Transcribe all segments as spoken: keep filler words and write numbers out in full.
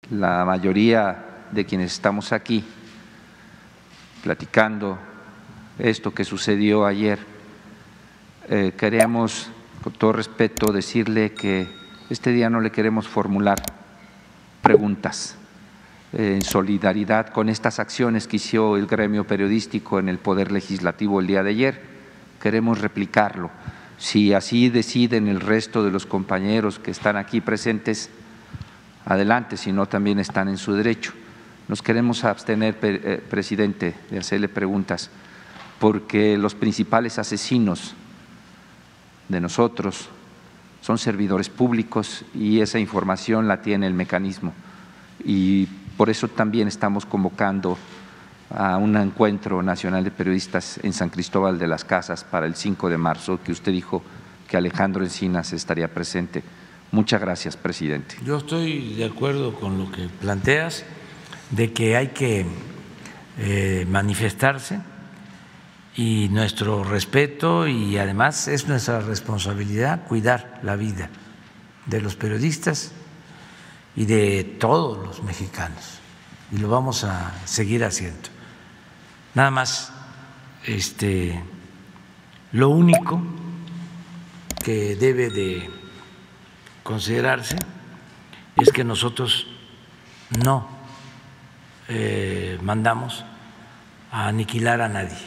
la mayoría de quienes estamos aquí platicando esto que sucedió ayer, eh, queremos, con todo respeto, decirle que este día no le queremos formular preguntas eh, en solidaridad con estas acciones que hizo el gremio periodístico en el Poder Legislativo el día de ayer. Queremos replicarlo. Si así deciden el resto de los compañeros que están aquí presentes, adelante, si no también están en su derecho. Nos queremos abstener, eh, presidente, de hacerle preguntas, porque los principales asesinos de nosotros son servidores públicos y esa información la tiene el mecanismo. Y por eso también estamos convocando a un encuentro nacional de periodistas en San Cristóbal de las Casas para el cinco de marzo, que usted dijo que Alejandro Encinas estaría presente. Muchas gracias, presidente. Yo estoy de acuerdo con lo que planteas, de que hay que eh, manifestarse, y nuestro respeto, y además es nuestra responsabilidad cuidar la vida de los periodistas y de todos los mexicanos, y lo vamos a seguir haciendo. Nada más, este, lo único que debe de considerarse es que nosotros no eh, mandamos a aniquilar a nadie,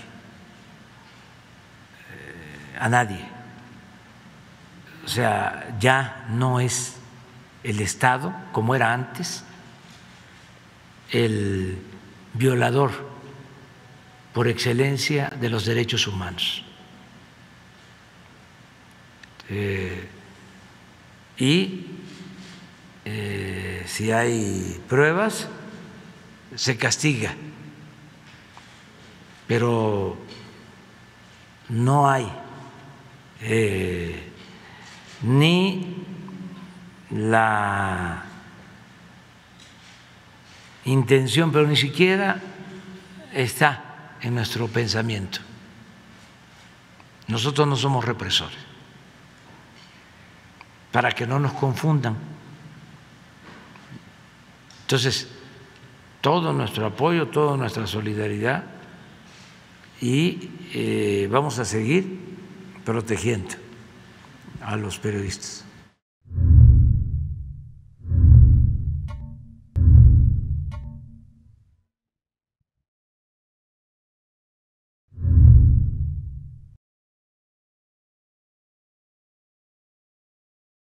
eh, a nadie. O sea, ya no es el Estado, como era antes, el violador por excelencia de los derechos humanos. Eh, y eh, si hay pruebas, se castiga, pero no hay eh, ni la intención, pero ni siquiera está en nuestro pensamiento. Nosotros no somos represores, para que no nos confundan. Entonces, todo nuestro apoyo, toda nuestra solidaridad, y eh, vamos a seguir protegiendo a los periodistas.